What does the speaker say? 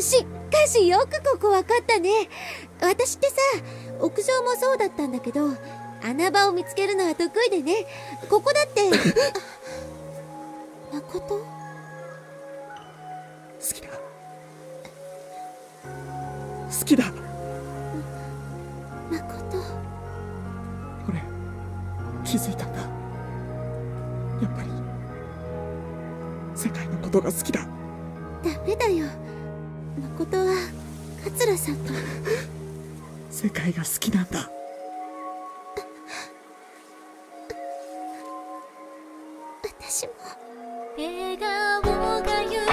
しかしよくここわかったね。私ってさ、屋上もそうだったんだけど、穴場を見つけるのは得意でね。ここだって誠？ 好きだ。好きだ。 誠。 俺、気づいたんだ。やっぱり、世界のことが好きだ。 ダメだよ。誠は、桂さんと。 世界が好きなんだ。 私も。 笑顔が